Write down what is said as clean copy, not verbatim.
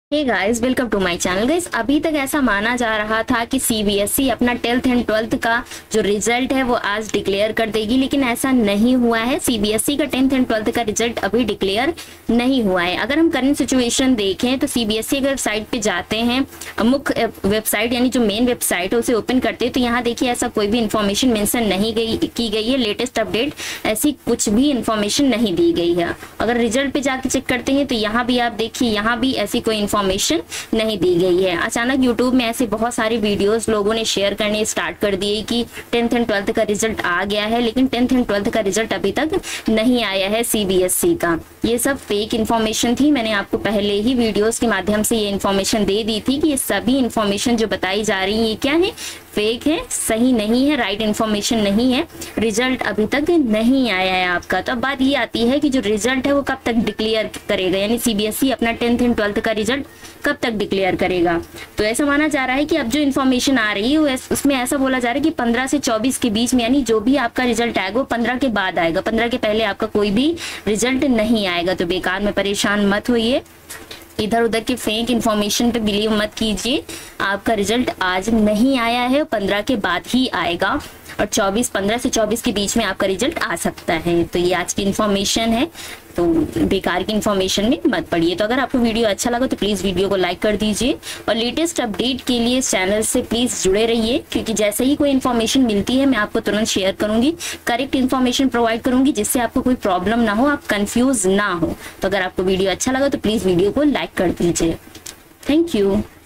Hey guys, welcome to my channel. Guys, अभी तक ऐसा माना जा रहा था कि सीबीएसई अपना 10th एंड 12th का जो रिजल्ट है वो आज डिक्लेयर कर देगी, लेकिन ऐसा नहीं हुआ है। सीबीएसई का 10th एंड 12th का रिजल्ट अभी डिक्लेयर नहीं हुआ है। अगर हम करंट सिचुएशन देखें तो सीबीएसई अगर साइट पे जाते हैं, मुख्य वेबसाइट यानी जो मेन वेबसाइट है उसे ओपन करते हैं, तो यहाँ देखिए ऐसा कोई भी इन्फॉर्मेशन मेंशन नहीं की गई है। लेटेस्ट अपडेट ऐसी कुछ भी इन्फॉर्मेशन नहीं दी गई है। अगर रिजल्ट पे जाके चेक करते हैं तो यहाँ भी आप देखिए, यहाँ भी ऐसी कोई इन्फॉर्मेशन नहीं दी गई है। अचानक यूट्यूब में ऐसे बहुत सारे वीडियोस लोगों ने शेयर करने स्टार्ट कर दिए कि 10th एंड 12th का रिजल्ट आ गया है, लेकिन 10th एंड 12th का रिजल्ट अभी तक नहीं आया है सीबीएसई का। ये सब फेक इन्फॉर्मेशन थी। मैंने आपको पहले ही वीडियोस के माध्यम से ये इन्फॉर्मेशन दे दी थी कि ये सभी इन्फॉर्मेशन जो बताई जा रही है ये क्या है, फेक है, सही नहीं है, राइट इन्फॉर्मेशन नहीं है। रिजल्ट अभी तक नहीं आया है आपका। तो अब बात ये आती है कि जो रिजल्ट है वो कब तक डिक्लेयर करेगा, यानी सीबीएसई अपना 10th एंड 12th का रिजल्ट कब तक डिक्लेयर करेगा। तो ऐसा माना जा रहा है कि अब जो इन्फॉर्मेशन आ रही है उसमें ऐसा बोला जा रहा है कि 15 से 24 के बीच में, यानी जो भी आपका रिजल्ट आएगा वो 15 के बाद आएगा। 15 के पहले आपका कोई भी रिजल्ट नहीं आएगा। तो बेकार में परेशान मत होइए, इधर उधर के फेक इन्फॉर्मेशन पे बिलीव मत कीजिए। आपका रिजल्ट आज नहीं आया है, 15 के बाद ही आएगा और 15 से 24 के बीच में आपका रिजल्ट आ सकता है। तो ये आज की इन्फॉर्मेशन है, तो बेकार की इन्फॉर्मेशन में मत पड़िए। तो अगर आपको वीडियो अच्छा लगा तो प्लीज़ वीडियो को लाइक कर दीजिए और लेटेस्ट अपडेट के लिए चैनल से प्लीज़ जुड़े रहिए, क्योंकि जैसे ही कोई इन्फॉर्मेशन मिलती है मैं आपको तुरंत शेयर करूंगी, करेक्ट इन्फॉर्मेशन प्रोवाइड करूंगी, जिससे आपको कोई प्रॉब्लम ना हो, आप कंफ्यूज ना हो। तो अगर आपको वीडियो अच्छा लगा तो प्लीज़ वीडियो को लाइक कर दीजिए। Thank you.